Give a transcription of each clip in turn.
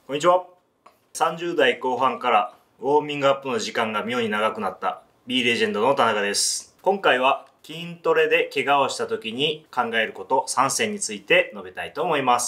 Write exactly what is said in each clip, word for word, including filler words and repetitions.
こんにちは。さんじゅう代後半からウォーミングアップの時間が妙に長くなった B レジェンドの田中です。今回は筋トレで怪我をした時に考えることさんせんについて述べたいと思います。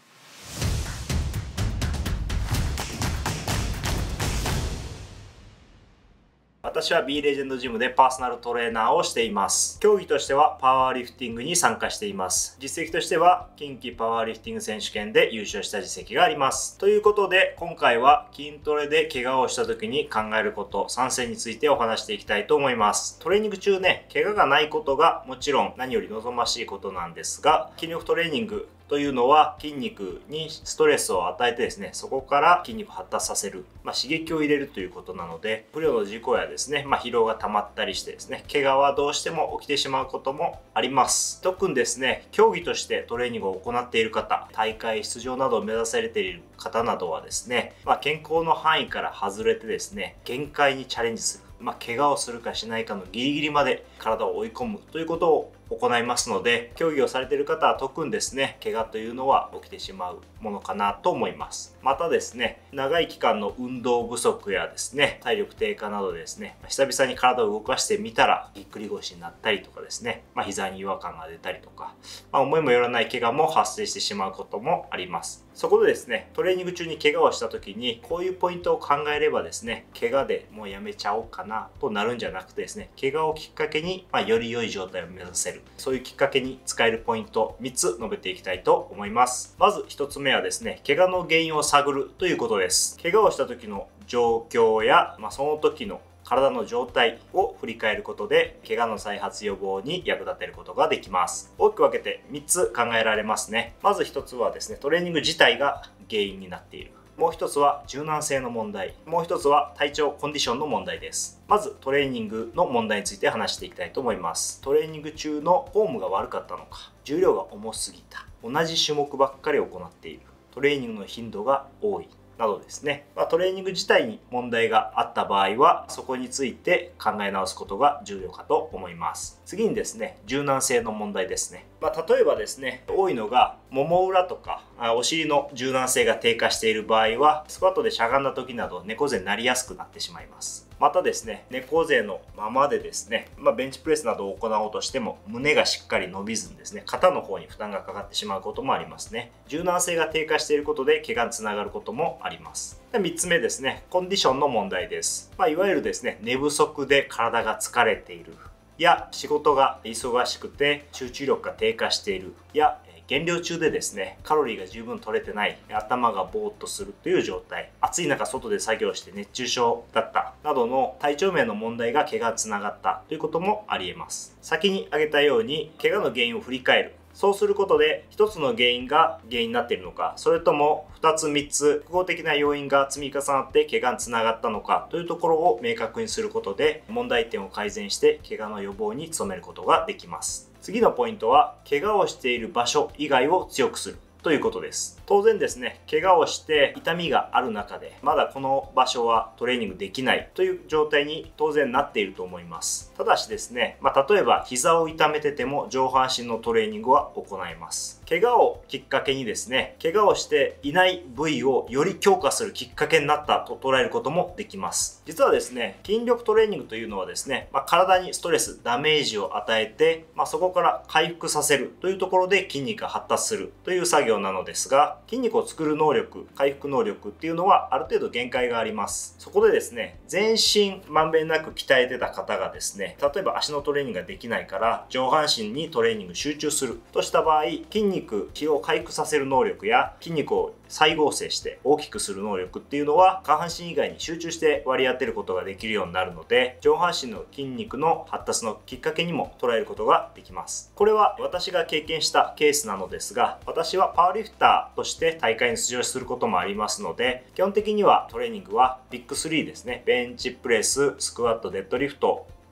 私は B レジェンドジムでパーソナルトレーナーをしています。競技としてはパワーリフティングに参加しています。実績としては近畿パワーリフティング選手権で優勝した実績があります。ということで今回は筋トレで怪我をした時に考えることさんせんについてお話していきたいと思います。トレーニング中ね、怪我がないことがもちろん何より望ましいことなんですが、筋力トレーニングというのは筋肉にストレスを与えてですね、そこから筋肉を発達させる、まあ、刺激を入れるということなので、不慮の事故やですね、まあ、疲労が溜まったりしてですね、怪我はどうしても起きてしまうこともあります。特にですね、競技としてトレーニングを行っている方、大会出場などを目指されている方などはですね、まあ、健康の範囲から外れてですね、限界にチャレンジする。まあ、怪我をするかしないかのギリギリまで体を追い込むということを行いますので、競技をされている方は特にですね、怪我というのは起きてしまうものかなと思います。またですね、長い期間の運動不足やですね、体力低下などでですね、久々に体を動かしてみたらぎっくり腰になったりとかですね、まあ、膝に違和感が出たりとか、まあ、思いもよらない怪我も発生してしまうこともあります。そこでですね、トレーニング中に怪我をした時にこういうポイントを考えればですね、怪我でもうやめちゃおうかなとなるんじゃなくてですね、怪我をきっかけに、まあ、より良い状態を目指せる、そういうきっかけに使えるポイントみっつ述べていきたいと思います。まずひとつめはですね、怪我の原因を探るということです。怪我をした時の状況や、まあ、その時の体の状態を振り返ることで怪我の再発予防に役立てることができます。大きく分けてみっつ考えられますね。まずひとつはですね、トレーニング自体が原因になっている。もう一つは柔軟性の問題。もう一つは体調コンディションの問題です。まずトレーニングの問題について話していきたいと思います。トレーニング中のフォームが悪かったのか、重量が重すぎた、同じ種目ばっかり行っている、トレーニングの頻度が多いなどですね、まあ、トレーニング自体に問題があった場合はそこについて考え直すことが重要かと思います。次にですね、柔軟性の問題ですね。まあ、例えばですね、多いのがもも裏とかお尻の柔軟性が低下している場合はスクワットでしゃがんだ時など猫背になりやすくなってしまいます。またですね、猫背のままでですね、まあ、ベンチプレスなどを行おうとしても胸がしっかり伸びずにですね、肩の方に負担がかかってしまうこともありますね。柔軟性が低下していることで怪我につながることもあります。でみっつめですね、コンディションの問題です。まあ、いわゆるですね、寝不足で体が疲れているや仕事が忙しくて集中力が低下しているや減量中でですね、カロリーが十分取れてない、頭がぼーっとするという状態、暑い中外で作業して熱中症だったなどの体調面の問題が怪我につながったということもありえます。先に挙げたように怪我の原因を振り返る。そうすることでひとつの原因が原因になっているのか、それともふたつみっつ複合的な要因が積み重なって怪我につながったのかというところを明確にすることで問題点を改善して怪我の予防に努めることができます。次のポイントは怪我をしている場所以外を強くするということです。当然ですね、怪我をして痛みがある中でまだこの場所はトレーニングできないという状態に当然なっていると思います。ただしですね、まあ、例えば膝を痛めてても上半身のトレーニングは行います。怪我をきっかけにですね、怪我をしていない部位をより強化するきっかけになったと捉えることもできます。実はですね、筋力トレーニングというのはですね、まあ、体にストレス、ダメージを与えて、まあ、そこから回復させるというところで筋肉が発達するという作業なのですが、筋肉を作る能力、回復能力っていうのはある程度限界があります。そこでですね、全身まんべんなく鍛えてた方がですね、例えば足のトレーニングができないから上半身にトレーニング集中するとした場合、筋肉、気を回復させる能力や筋肉を再合成して大きくする能力っていうのは下半身以外に集中して割り当てることができるようになるので、上半身の筋肉の発達のきっかけにも捉えることができます。これは私が経験したケースなのですが、私はパワーリフターとして大会に出場することもありますので、基本的にはトレーニングはビッグスリーですね、ベンチプレス、スクワット、デッドリフト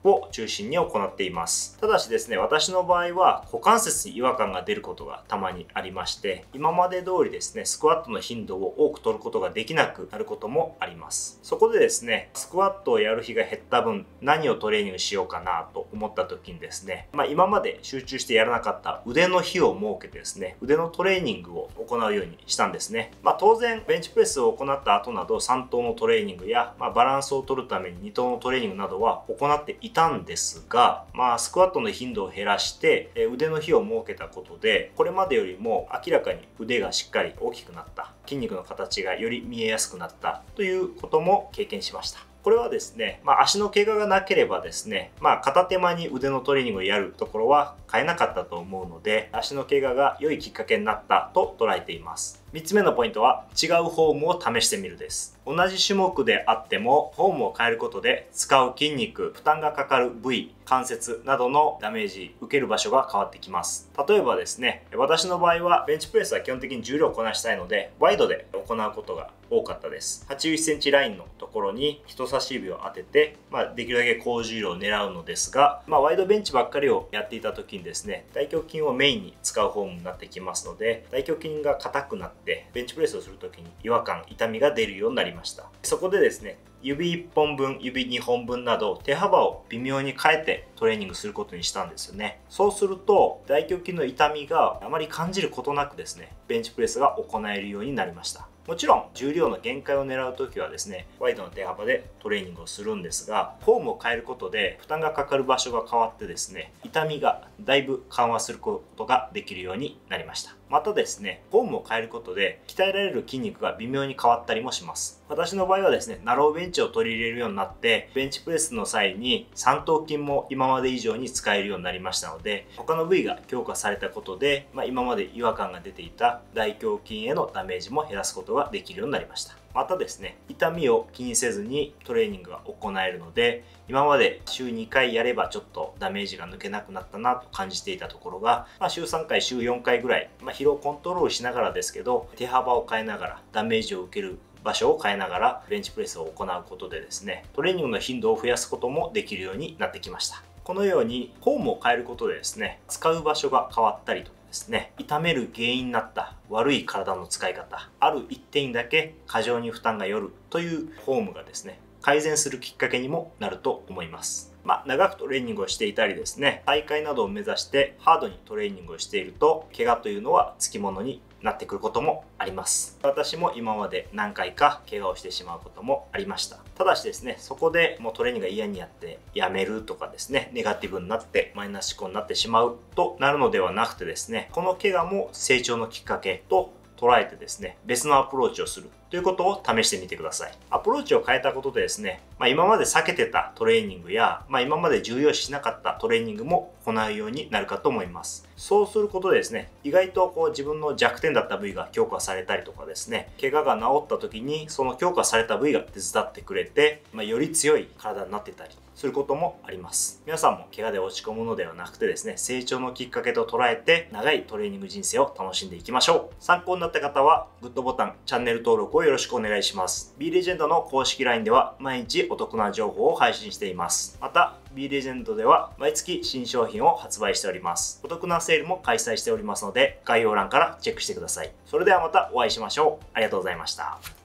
を中心に行っています。ただしですね、私の場合は股関節に違和感が出ることがたまにありまして、今まで通りですね、スクワットの頻度を多く取ることができなくなることもあります。そこでですね、スクワットをやる日が減った分、何をトレーニングしようかなと思った時にですね、まあ、今まで集中してやらなかった腕の日を設けてですね、腕のトレーニングを行うようにしたんですね。まあ、当然、ベンチプレスを行った後などさん頭のトレーニングや、まあ、バランスを取るためにに頭のトレーニングなどは行っていたんですが、まあ、スクワットの頻度を減らして腕の日を設けたことで、これまでよりも明らかに腕がしっかり大きくなった、筋肉の形がより見えやすくなったということも経験しました。これはですね、まあ、足の怪我がなければですね、まあ、片手間に腕のトレーニングをやるところは変えなかったと思うので、足の怪我が良いきっかけになったと捉えています。みっつめのポイントは、違うフォームを試してみるです。同じ種目であっても、フォームを変えることで使う筋肉、負担がかかる部位、関節などのダメージ、受ける場所が変わってきます。例えばですね、私の場合はベンチプレスは基本的に重量をこなしたいので、ワイドで行うことが多かったです。はちじゅういっセンチラインのところに人差し指を当てて、まあ、できるだけ高重量を狙うのですが、まあ、ワイドベンチばっかりをやっていた時にですね、大胸筋をメインに使うフォームになってきますので、大胸筋が硬くなってベンチプレスをする時に違和感、痛みが出るようになりました。そこでですね、指いっぽんぶん、指にほんぶんなど手幅を微妙に変えてトレーニングすることにしたんですよね。そうすると大胸筋の痛みがあまり感じることなくですね、ベンチプレスが行えるようになりました。もちろん重量の限界を狙う時はですね、ワイドの手幅でトレーニングをするんですが、フォームを変えることで負担がかかる場所が変わってですね、痛みがだいぶ緩和することができるようになりました。またですね、フォームを変えることで鍛えられる筋肉が微妙に変わったりもします。私の場合はですね、ナローベンチを取り入れるようになって、ベンチプレスの際に三頭筋も今まで以上に使えるようになりましたので、他の部位が強化されたことで、まあ、今まで違和感が出ていた大胸筋へのダメージも減らすことができるようになりました。またですね、痛みを気にせずにトレーニングが行えるので、今まで週にかいやればちょっとダメージが抜けなくなったなと感じていたところが、まあ、週さんかい、週よんかいぐらい、まあ、疲労コントロールしながらですけど、手幅を変えながらダメージを受ける場所を変えながらベンチプレスを行うことでですね、トレーニングの頻度を増やすこともできるようになってきました。このようにフォームを変えることでですね、使う場所が変わったりとかですね、痛める原因になった悪い体の使い方、ある一点にだけ過剰に負担がよるというフォームがですね、改善するきっかけにもなると思います。まあ、長くトレーニングをしていたりですね、大会などを目指してハードにトレーニングをしていると、怪我というのはつきものになってくることもあります。私も今まで何回か怪我をしてしまうこともありました。ただしですね、そこでもうトレーニングが嫌になってやめるとかですね、ネガティブになってマイナス思考になってしまうとなるのではなくてですね、この怪我も成長のきっかけと捉えてですね、別のアプローチをするということを試してみてください。アプローチを変えたことでですね、まあ、今まで避けてたトレーニングや、まあ、今まで重要視しなかったトレーニングも行うようになるかと思います。そうすることでですね、意外とこう自分の弱点だった部位が強化されたりとかですね、怪我が治った時にその強化された部位が手伝ってくれて、まあ、より強い体になってたりすることもあります。皆さんも怪我で落ち込むのではなくてですね、成長のきっかけと捉えて長いトレーニング人生を楽しんでいきましょう。参考になった方はグッドボタン、チャンネル登録をよろしくお願いします。B レジェンドの公式 ライン では毎日お得な情報を配信しています。また B レジェンドでは毎月新商品を発売しております。お得なセールも開催しておりますので、概要欄からチェックしてください。それではまたお会いしましょう。ありがとうございました。